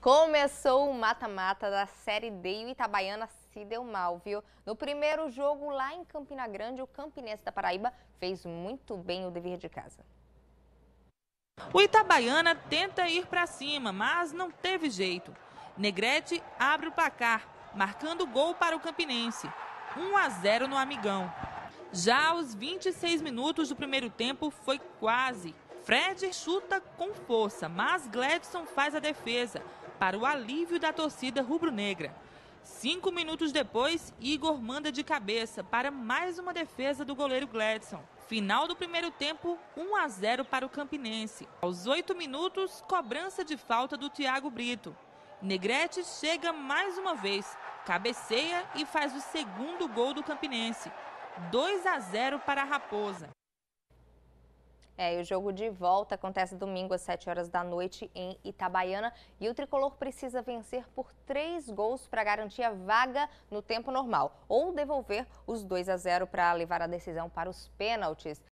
Começou o mata-mata da Série D e o Itabaiana se deu mal, viu? No primeiro jogo lá em Campina Grande, o Campinense da Paraíba fez muito bem o dever de casa. O Itabaiana tenta ir para cima, mas não teve jeito. Negrete abre o placar, marcando gol para o Campinense. 1-0 no Amigão. Já aos 26 minutos do primeiro tempo foi quase. Fred chuta com força, mas Gledson faz a defesa, para o alívio da torcida rubro-negra. 5 minutos depois, Igor manda de cabeça para mais uma defesa do goleiro Gledson. Final do primeiro tempo, 1-0 para o Campinense. Aos 8 minutos, cobrança de falta do Thiago Brito. Negrete chega mais uma vez, cabeceia e faz o segundo gol do Campinense. 2-0 para a Raposa. E o jogo de volta acontece domingo às 7 horas da noite em Itabaiana e o tricolor precisa vencer por 3 gols para garantir a vaga no tempo normal ou devolver os 2-0 para levar a decisão para os pênaltis.